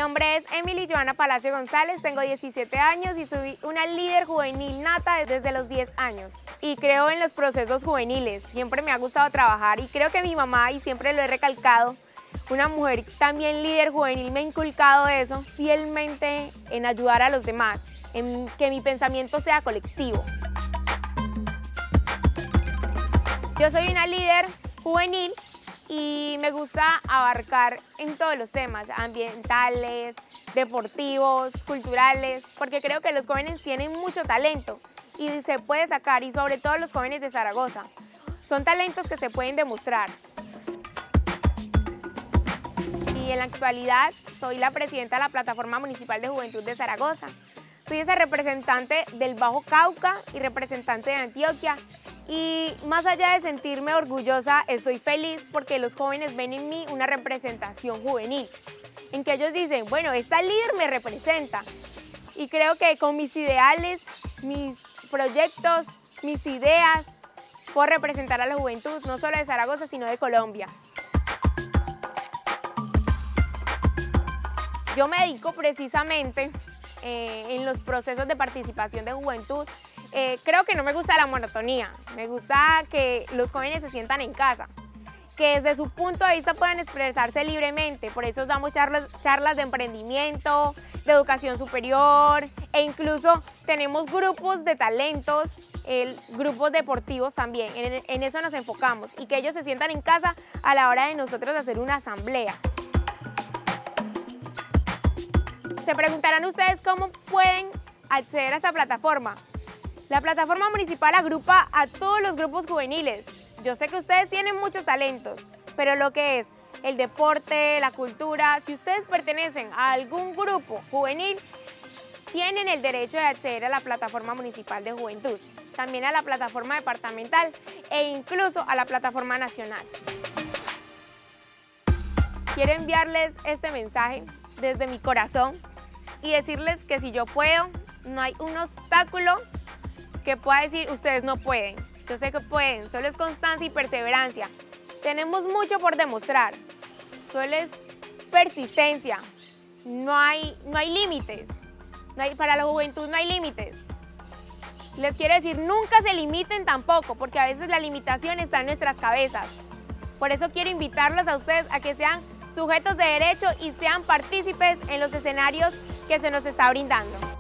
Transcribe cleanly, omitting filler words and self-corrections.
nombre es Emily Joana Palacio González, tengo 17 años y soy una líder juvenil nata desde los 10 años. Y creo en los procesos juveniles, siempre me ha gustado trabajar y creo que mi mamá, y siempre lo he recalcado, una mujer también líder juvenil me ha inculcado eso fielmente en ayudar a los demás, en que mi pensamiento sea colectivo. Yo soy una líder juvenil y me gusta abarcar en todos los temas, ambientales, deportivos, culturales, porque creo que los jóvenes tienen mucho talento y se puede sacar, y sobre todo los jóvenes de Zaragoza. Son talentos que se pueden demostrar. Y en la actualidad soy la presidenta de la Plataforma Municipal de Juventud de Zaragoza. Soy esa representante del Bajo Cauca y representante de Antioquia. Y más allá de sentirme orgullosa, estoy feliz porque los jóvenes ven en mí una representación juvenil, en que ellos dicen, bueno, esta líder me representa. Y creo que con mis ideales, mis proyectos, mis ideas, puedo representar a la juventud, no solo de Zaragoza, sino de Colombia. Yo me dedico precisamente en los procesos de participación de juventud. Creo que no me gusta la monotonía, me gusta que los jóvenes se sientan en casa, que desde su punto de vista puedan expresarse libremente. Por eso damos charlas de emprendimiento, de educación superior, e incluso tenemos grupos de talentos, grupos deportivos también. En eso nos enfocamos, y que ellos se sientan en casa a la hora de nosotros hacer una asamblea. Se preguntarán ustedes cómo pueden acceder a esta plataforma. La plataforma municipal agrupa a todos los grupos juveniles. Yo sé que ustedes tienen muchos talentos, pero lo que es el deporte, la cultura, si ustedes pertenecen a algún grupo juvenil, tienen el derecho de acceder a la plataforma municipal de juventud, también a la plataforma departamental e incluso a la plataforma nacional. Quiero enviarles este mensaje desde mi corazón y decirles que si yo puedo, no hay un obstáculo que pueda decir ustedes no pueden. Yo sé que pueden, solo es constancia y perseverancia. Tenemos mucho por demostrar, solo es persistencia. No hay límites, para la juventud no hay límites. Les quiero decir, nunca se limiten tampoco, porque a veces la limitación está en nuestras cabezas. Por eso quiero invitarlos a ustedes a que sean sujetos de derecho y sean partícipes en los escenarios que se nos está brindando.